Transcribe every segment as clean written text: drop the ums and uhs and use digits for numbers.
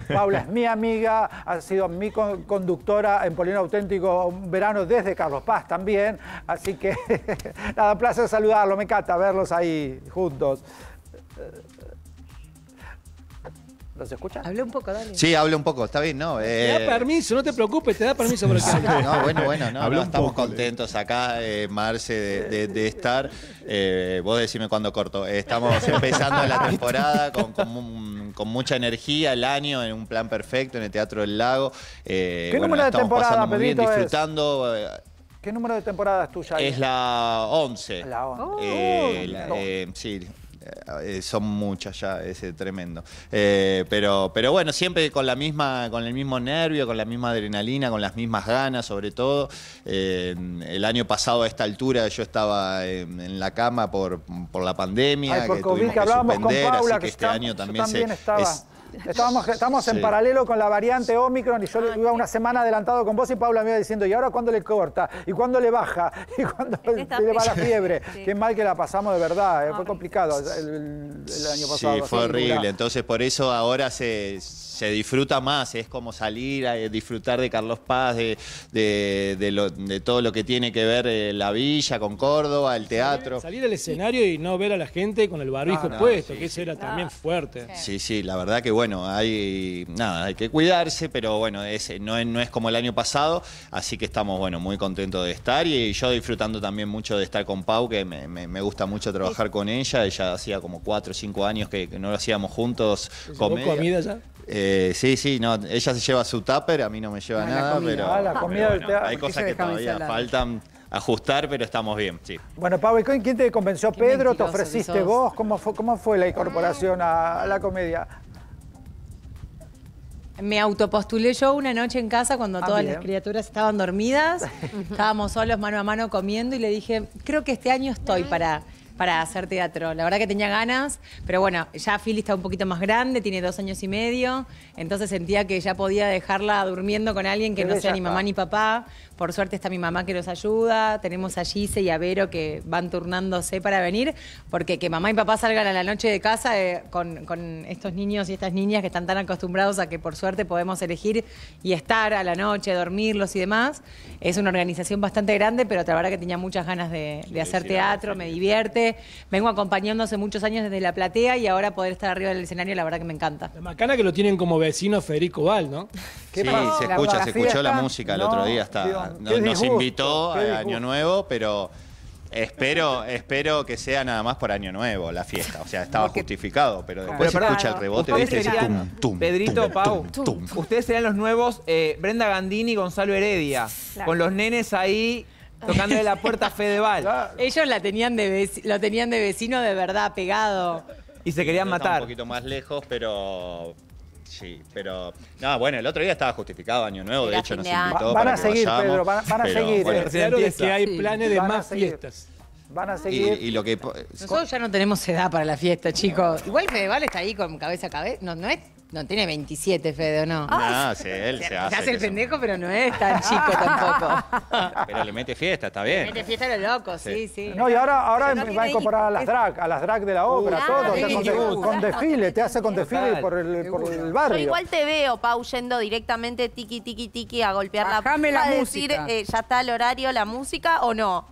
Paula es mi amiga, ha sido mi conductora en Polinomio Auténtico un verano desde Carlos Paz también. Así que, nada, un placer saludarlo, me encanta verlos ahí juntos. ¿Los escuchan? Hablé un poco, dale. Sí, habla un poco, está bien, ¿no? Te da permiso, no te preocupes, te da permiso por acá. No, bueno, no, estamos poco, contentos acá, Marce, de estar. Vos decime cuándo corto. Estamos empezando la temporada con mucha energía, el año en un plan perfecto en el Teatro del Lago. ¿Qué número de temporada, muy bien, Pedrito, disfrutando. ¿Qué número de temporada es tuya? Es la 11. La 11. Sí. Son muchas ya, es tremendo. Pero bueno, siempre con el mismo nervio, con la misma adrenalina, con las mismas ganas, sobre todo. El año pasado a esta altura yo estaba en la cama por la pandemia. Ay, por que COVID, tuvimos que hablábamos con suspender, Paula, así que este año también estaba. Estamos en Sí. paralelo con la variante Omicron y yo iba una semana adelantado con vos y Paula me iba diciendo, ¿y ahora cuándo le corta? ¿Y cuándo le baja? ¿Y cuándo le va la fiebre? Sí. Qué mal que la pasamos de verdad, fue complicado el año pasado. Sí, fue horrible, entonces por eso ahora se disfruta más, es como salir a disfrutar de Carlos Paz, de todo lo que tiene que ver la villa con Córdoba, el teatro. Salir al escenario y no ver a la gente con el barbijo puesto, que eso era también fuerte. Sí, la verdad que bueno, hay que cuidarse, pero bueno, no es como el año pasado, así que estamos muy contentos de estar y yo disfrutando también mucho de estar con Pau, que me gusta mucho trabajar con ella. Ella hacía como 4 o 5 años que no lo hacíamos juntos. ¿Comida ya? Sí, no, ella se lleva su tupper, a mí no me lleva nada, pero, la comida del teatro. hay cosas que todavía faltan ajustar, pero estamos bien, sí. Bueno, Pau, ¿quién te convenció? ¿Pedro? ¿Te ofreciste vos? ¿Cómo fue la incorporación a la comedia? Me autopostulé yo una noche en casa cuando todas las criaturas estaban dormidas. Estábamos solos mano a mano comiendo y le dije, creo que este año estoy para hacer teatro. La verdad que tenía ganas, pero bueno, ya Philly está un poquito más grande, tiene 2 años y medio, entonces sentía que ya podía dejarla durmiendo con alguien que no sea ni mamá ni papá. Por suerte está mi mamá que nos ayuda, tenemos a Gise y a Vero que van turnándose para venir, porque que mamá y papá salgan a la noche de casa con estos niños y estas niñas que están tan acostumbrados a que por suerte podemos elegir y estar a la noche, dormirlos y demás. Es una organización bastante grande, pero la verdad que tenía muchas ganas de hacer teatro, me divierte. Vengo acompañando hace muchos años desde la platea y ahora poder estar arriba del escenario, la verdad que me encanta. La macana que lo tienen como vecino Federico Val, ¿no? Sí, se escuchó la música el otro día, nos invitó a Año Nuevo, pero espero que sea nada más por Año Nuevo la fiesta, o sea, estaba justificado, pero después se escucha el rebote, ¿viste? Pedrito, Pau, ustedes serían los nuevos Brenda Gandini y Gonzalo Heredia, con los nenes ahí tocándole la puerta a Fedeval. Claro. Ellos lo tenían de vecino de verdad, pegado. Y se querían matar. Un poquito más lejos, pero... Sí, pero... No, bueno, el otro día estaba justificado Año Nuevo, de hecho nos invitó van para a seguir, Pedro, van a seguir. Bueno, Claro de que hay planes de más fiestas. Van a seguir. Y lo que... Nosotros ya no tenemos edad para la fiesta, chicos. Igual Fedeval está ahí con cabeza a cabeza. No tiene 27, Fede, ¿o no? No, sí, él se hace el pendejo, pero no es tan chico tampoco. Pero le mete fiesta, está bien. Le mete fiesta a lo loco, sí. No, y ahora va a incorporar a las drag de la obra, todo. Con desfile, te hace con desfile por el barrio. Yo igual te veo, Pau, yendo directamente tiki a golpear Bajame la música. Decir, ¿ya está el horario, la música o no?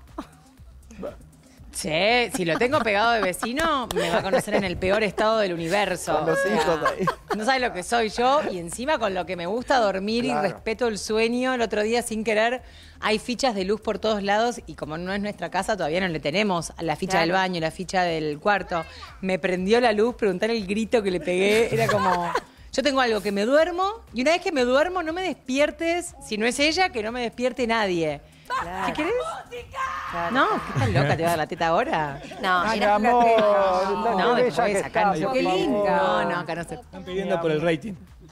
Sí, si lo tengo pegado de vecino, me va a conocer en el peor estado del universo. Con los hijos ahí. No sabe lo que soy yo y encima con lo que me gusta dormir y respeto el sueño. El otro día, sin querer, hay fichas de luz por todos lados y como no es nuestra casa, todavía no le tenemos la ficha del baño, la ficha del cuarto. Me prendió la luz, preguntar el grito que le pegué, era como... Yo tengo algo que me duermo y una vez que me duermo no me despiertes, si no es ella, que no me despierte nadie. Claro. ¿Qué querés? Claro. No, ¿qué estás loca? ¿Te va a dar la teta ahora? No, Ay, mi amor. No, después acá no. Qué lindo. No, acá no se... Están pidiendo por el rating.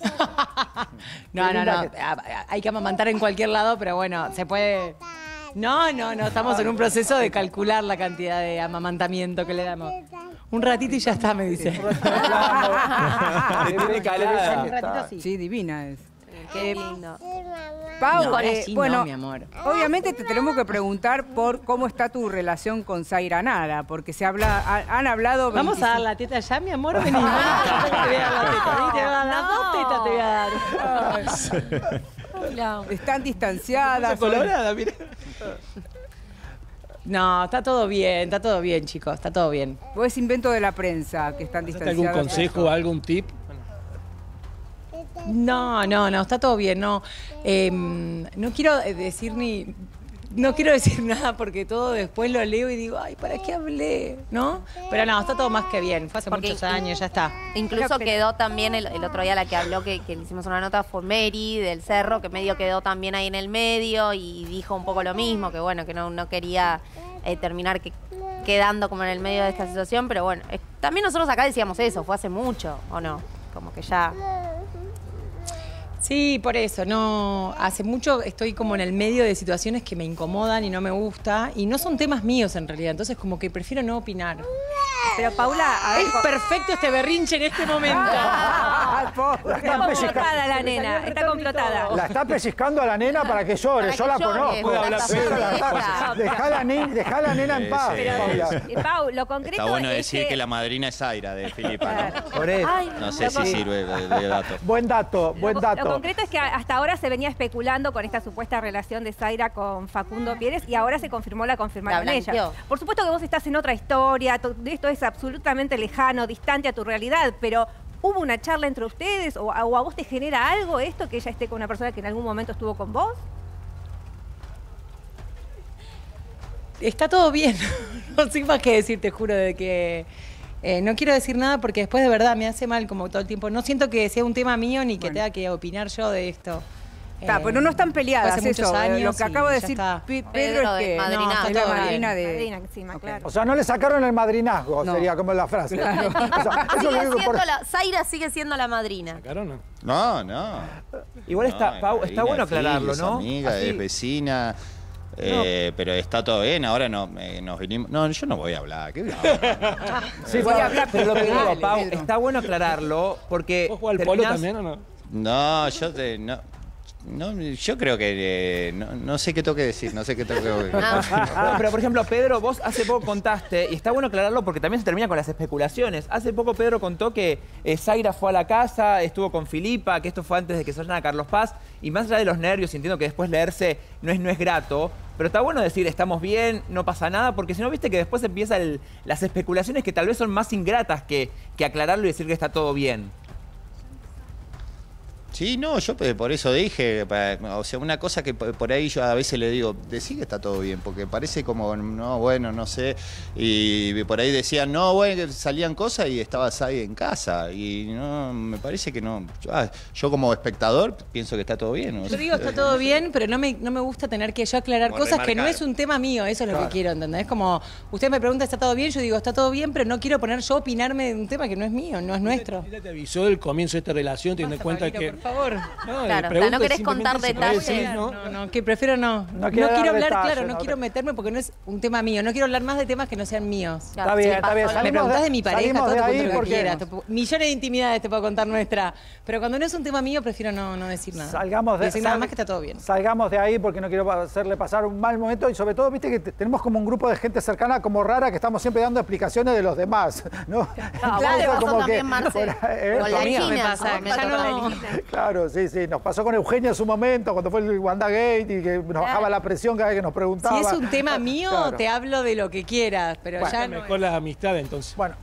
No. Hay que amamantar en cualquier lado, pero bueno, se puede... No, estamos en un proceso de calcular la cantidad de amamantamiento que le damos. Un ratito y ya está, me dice. Tiene calada. Un ratito sí. Sí, divina es. Qué lindo. Pau, bueno, no, mi amor. Obviamente te tenemos que preguntar por cómo está tu relación con Zaira Nara, porque han hablado... ¿Vamos a dar la teta ya, mi amor? Vení. Te voy a dar la teta. Te voy a dar las dos tetas, te voy a dar. Están distanciadas. Colorada, mire. No, está todo bien, chicos, está todo bien. ¿O es invento de la prensa que están distanciadas? ¿Algún consejo, algún tip? No, está todo bien, no. No quiero decir nada porque todo después lo leo y digo, ay, ¿para qué hablé? ¿No? Pero no, está todo más que bien. Fue hace muchos años, ya está. Incluso quedó también el otro día la que habló, que le hicimos una nota, fue Mary del Cerro, que medio quedó también ahí en el medio y dijo un poco lo mismo, que bueno, que no quería terminar quedando como en el medio de esta situación, pero bueno, también nosotros acá decíamos eso, fue hace mucho, ¿o no? Como que ya... Sí, por eso, no, hace mucho estoy como en el medio de situaciones que me incomodan y no me gusta, y no son temas míos en realidad, entonces como que prefiero no opinar. Pero Paula, es perfecto este berrinche en este momento. Está complotada la nena, está complotada. La está pellizcando a la nena para que llore, yo la conozco. Dejá la nena en paz, Paula. Pau, lo concreto está bueno es decir que la madrina es Zaira de Filipa, ¿no? Por eso. No sé si sirve de dato. Buen dato. Lo concreto es que hasta ahora se venía especulando con esta supuesta relación de Zaira con Facundo Pérez y ahora se confirmó, la confirmaron ella. Por supuesto que vos estás en otra historia, esto es absolutamente lejano, distante a tu realidad, pero ¿hubo una charla entre ustedes o a vos te genera algo esto que ella esté con una persona que en algún momento estuvo con vos? Está todo bien, no sé más que decir, te juro, de que no quiero decir nada porque después de verdad me hace mal como todo el tiempo. No siento que sea un tema mío ni que tenga que opinar yo de esto. Pero no están peleadas, hace muchos años. Lo que acabo de decir Pedro es que es la madrina de... Madrina encima, claro. O sea, no le sacaron el madrinazgo, sería como la frase. Claro. Zaira sigue siendo la madrina. ¿Sacaron? No. Igual está bueno aclararlo, es ¿no? amiga, es vecina. Pero está todo bien, ahora nos vinimos... No, yo no voy a hablar. ¿Qué voy a hablar? Sí, voy a hablar, pero lo que digo, Pau, está bueno aclararlo porque... ¿Vos jugás al polo también o no? No, yo creo que no sé qué tengo que decir, no sé qué tengo que... Pero por ejemplo, Pedro, vos hace poco contaste, y está bueno aclararlo porque también se termina con las especulaciones. Hace poco Pedro contó que Zaira fue a la casa, estuvo con Filipa, que esto fue antes de que se vayan a Carlos Paz, y más allá de los nervios, entiendo que después leerse no es grato, pero está bueno decir estamos bien, no pasa nada, porque si no, viste que después empiezan las especulaciones que tal vez son más ingratas que aclararlo y decir que está todo bien. Sí, no, yo por eso dije, o sea, una cosa que por ahí yo a veces le digo, decí que está todo bien, porque parece como, no, bueno, no sé, y por ahí decían, no, bueno, salían cosas y estabas ahí en casa, y no, me parece que no, yo como espectador pienso que está todo bien. Yo digo está todo bien, pero no me gusta tener que yo aclarar cosas que no es un tema mío, eso es lo que quiero, ¿entendés? Es como, usted me pregunta, ¿está todo bien? Yo digo, está todo bien, pero no quiero poner yo opinarme de un tema que no es mío, no es nuestro. Ella te avisó del comienzo de esta relación, teniendo en cuenta que... Por favor. Claro, no querés contar detalles. No, que prefiero no. No quiero hablar, claro, no quiero meterme porque no es un tema mío. No quiero hablar más de temas que no sean míos. Está bien. Me preguntás de mi pareja, todo te cuento lo que quieras. Millones de intimidades te puedo contar nuestra. Pero cuando no es un tema mío, prefiero no decir nada. Decir nada más que está todo bien. Salgamos de ahí porque no quiero hacerle pasar un mal momento y sobre todo, viste que tenemos como un grupo de gente cercana como rara que estamos siempre dando explicaciones de los demás, ¿no? Claro, como también Marce. Con la China. Claro, sí, nos pasó con Eugenia en su momento, cuando fue el WandaGate y que nos bajaba la presión cada vez que nos preguntaba. Si es un tema mío, te hablo de lo que quieras, pero ya no mejor la amistad entonces. Bueno,